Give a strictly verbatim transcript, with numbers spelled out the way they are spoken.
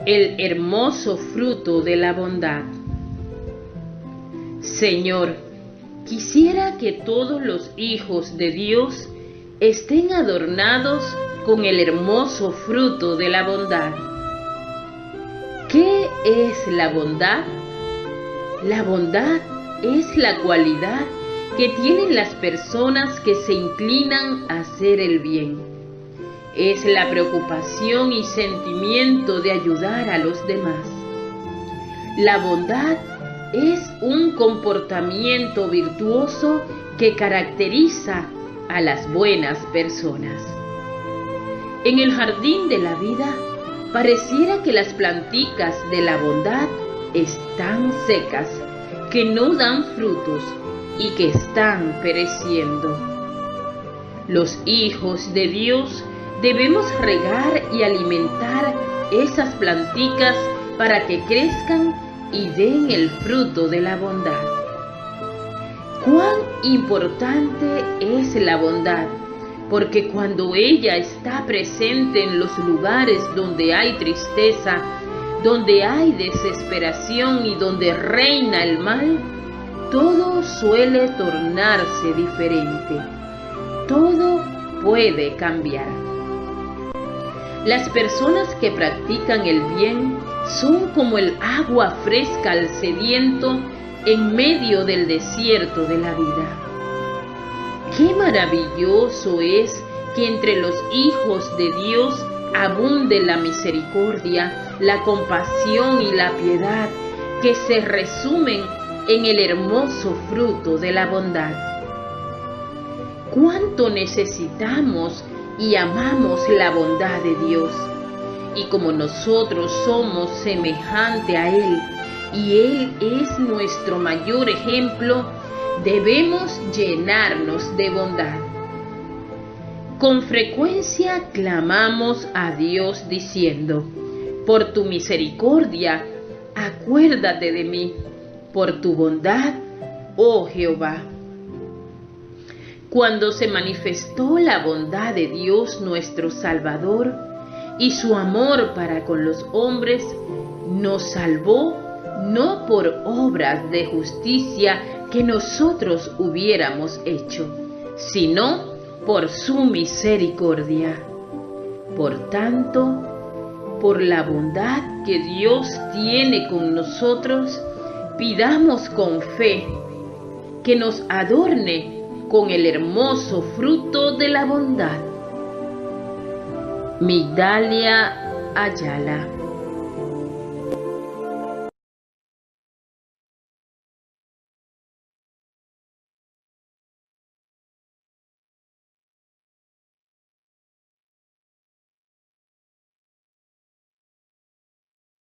el hermoso fruto de la bondad. Señor, quisiera que todos los hijos de Dios estén adornados con el hermoso fruto de la bondad. ¿Qué es la bondad? La bondad es la cualidad que tienen las personas que se inclinan a hacer el bien. Es la preocupación y sentimiento de ayudar a los demás. La bondad es un comportamiento virtuoso que caracteriza a las buenas personas. En el jardín de la vida, pareciera que las planticas de la bondad están secas, que no dan frutos y que están pereciendo. Los hijos de Dios debemos regar y alimentar esas planticas para que crezcan y den el fruto de la bondad. Cuán importante es la bondad, porque cuando ella está presente en los lugares donde hay tristeza, donde hay desesperación y donde reina el mal, todo suele tornarse diferente. Todo puede cambiar. Las personas que practican el bien son como el agua fresca al sediento en medio del desierto de la vida. Qué maravilloso es que entre los hijos de Dios abunde la misericordia, la compasión y la piedad que se resumen en el hermoso fruto de la bondad. ¿Cuánto necesitamos y amamos la bondad de Dios? Y como nosotros somos semejante a Él y Él es nuestro mayor ejemplo, debemos llenarnos de bondad. Con frecuencia clamamos a Dios diciendo: por tu misericordia, acuérdate de mí, por tu bondad, oh Jehová. Cuando se manifestó la bondad de Dios nuestro Salvador y su amor para con los hombres, nos salvó no por obras de justicia que nosotros hubiéramos hecho, sino por su misericordia. Por tanto, por la bondad que Dios tiene con nosotros, pidamos con fe que nos adorne con el hermoso fruto de la bondad. Migdalia Ayala.